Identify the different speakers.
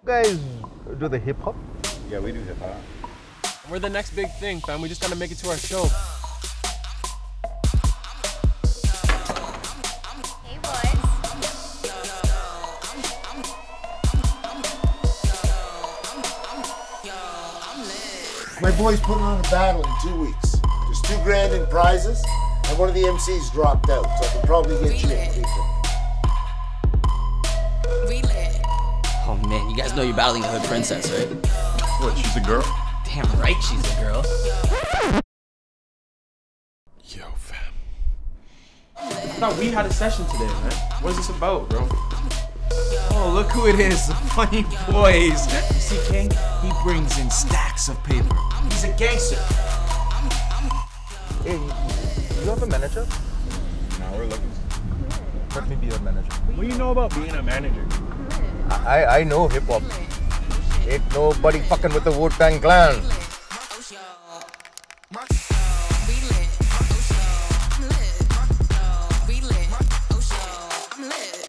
Speaker 1: guys do the hip hop?
Speaker 2: Yeah, we do hip hop.
Speaker 3: We're the next big thing, fam. We just gotta make it to our show.
Speaker 4: Hey, boys.
Speaker 5: My boy's putting on a battle in 2 weeks. There's $2 grand in prizes, and one of the MCs dropped out, so I can probably get you in pretty quick.
Speaker 6: Oh man, you guys know you're battling a hood princess, right?
Speaker 2: What, she's a girl?
Speaker 6: Damn right she's a girl.
Speaker 3: Yo, fam. I thought we had a session today, man. What is this about, bro?
Speaker 7: Oh, look who it is, the funny boys. You see, King? He brings in stacks of paper. He's a gangster.
Speaker 1: Hey, you have a manager?
Speaker 2: No, we're looking.
Speaker 1: Let me be your manager.
Speaker 3: What do you know about being a manager?
Speaker 1: I know hip hop. Ain't nobody fucking with the Wu-Tang Clan.